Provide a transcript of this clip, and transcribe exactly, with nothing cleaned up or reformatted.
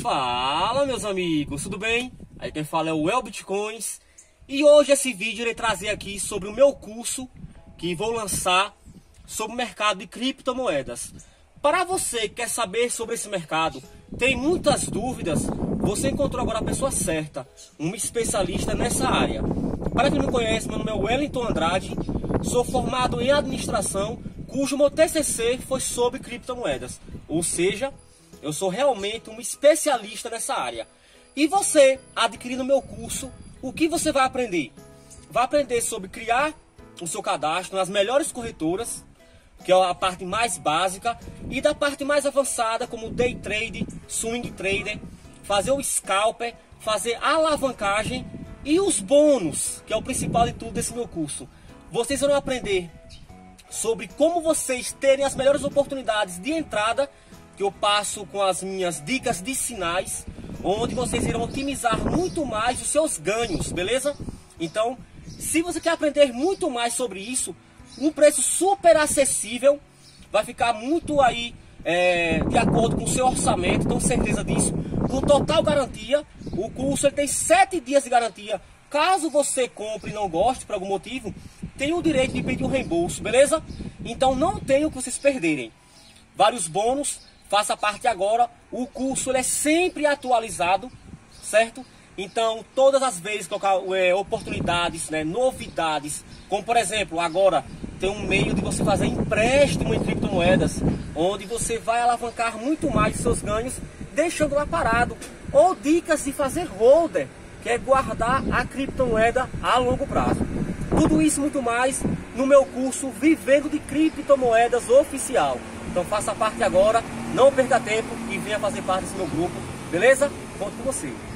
Fala, meus amigos, tudo bem? Aí quem fala é o El Bitcoins. E hoje esse vídeo eu irei trazer aqui sobre o meu curso que vou lançar sobre o mercado de criptomoedas. Para você que quer saber sobre esse mercado, tem muitas dúvidas, você encontrou agora a pessoa certa, uma especialista nessa área. Para quem não me conhece, meu nome é Wellington Andrade, sou formado em administração, cujo meu T C C foi sobre criptomoedas. Ou seja, eu sou realmente um especialista nessa área. E você, adquirindo meu curso, o que você vai aprender? Vai aprender sobre criar o seu cadastro nas melhores corretoras, que é a parte mais básica, e da parte mais avançada, como day trade, swing trader, fazer o scalper, fazer a alavancagem e os bônus, que é o principal de tudo desse meu curso. Vocês vão aprender sobre como vocês terem as melhores oportunidades de entrada, que eu passo com as minhas dicas de sinais, onde vocês irão otimizar muito mais os seus ganhos, beleza? Então, se você quer aprender muito mais sobre isso, um preço super acessível, vai ficar muito aí é, de acordo com o seu orçamento, tenho certeza disso, com total garantia. O curso ele tem sete dias de garantia. Caso você compre e não goste por algum motivo, tem o direito de pedir um reembolso, beleza? Então não tem o que vocês perderem. Vários bônus, faça parte agora. O curso ele é sempre atualizado, certo? Então todas as vezes colocar é, oportunidades, né, novidades, como por exemplo, agora tem um meio de você fazer empréstimo em criptomoedas, onde você vai alavancar muito mais os seus ganhos, deixando lá parado. Ou dicas de fazer holder, que é guardar a criptomoeda a longo prazo. Tudo isso e muito mais no meu curso Vivendo de Criptomoedas Oficial. Então faça parte agora, não perca tempo e venha fazer parte desse meu grupo, beleza? Conto com você.